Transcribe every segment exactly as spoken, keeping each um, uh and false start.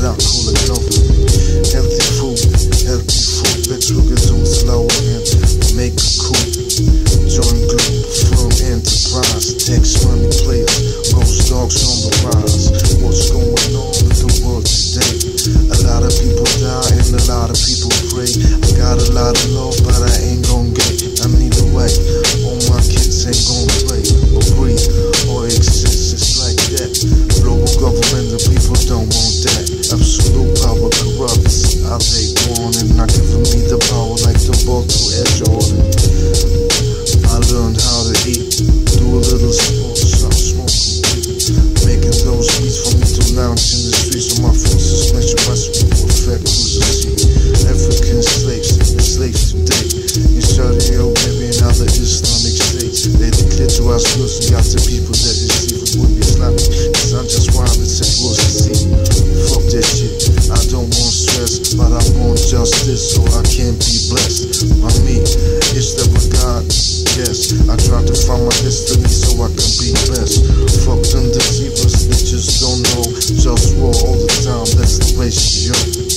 now call it government. Healthy food, healthy food, let's look at them slow and make a coup. Join group, firm enterprise, tax money players, ghost dogs on the rise. What's going on in the world today? A lot of people die and a lot of people pray. I got a lot of love, but I ain't gon' get. I'm neither way. All my kids ain't gon' play or breathe or exist. It's like that. Global government, the people don't want that. Absolute power corrupts. I take warning, not giving me the power like the ball to Air Jordan. I learned how to eat, do a little smoke, stop smoking, making those beats for me to lounge in the streets of my full suspension, recipe perfect cruiser seat. African slaves, slaves today, in Saudi Arabia and other Islamic states. They declare to us girls and got the people that deceive us when Islamic. Cause I'm just wild and said what's the see. Fuck that shit, I don't want stress, but I want justice so I can be blessed. By me, it's the God. Yes, I try to find my destiny so I can be best. Fuck them deceivers, they just don't know. Just war all the time, that's the ratio.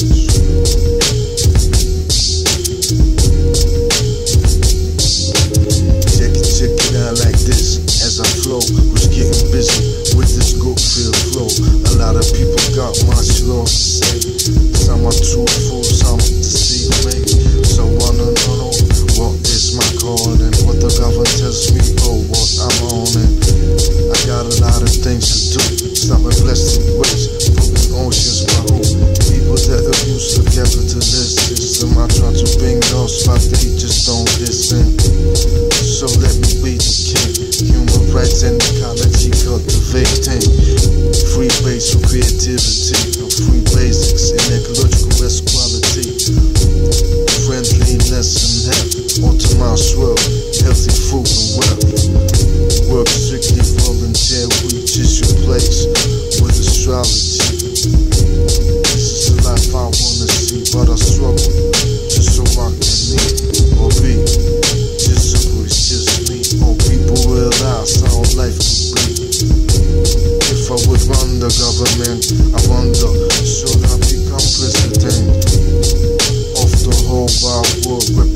Check it, check it out like this. As I flow, was getting busy with this good feel flow. A lot of people got much lost to say. Some are truthful, some deceive me. So I don't know what is my calling. What the government tells me, oh, what I'm on it. I got a lot of things to do. Stop my blessing ways, broken oceans, my home. People that abuse the capitalist system. I try to bring those, but they just don't listen. So let me be the king. Human rights and ecology cultivating. Free base for creativity, free basics and ecological equality. Friendliness and health, optimized world, healthy food and wealth. Work strictly volunteer, reach is your place with astrology. This is the life I wanna see, but I struggle just so I can live or be. Just so it's just me, or people realize how life could be. If I would run the government, I wonder, should I become president of the whole wide world?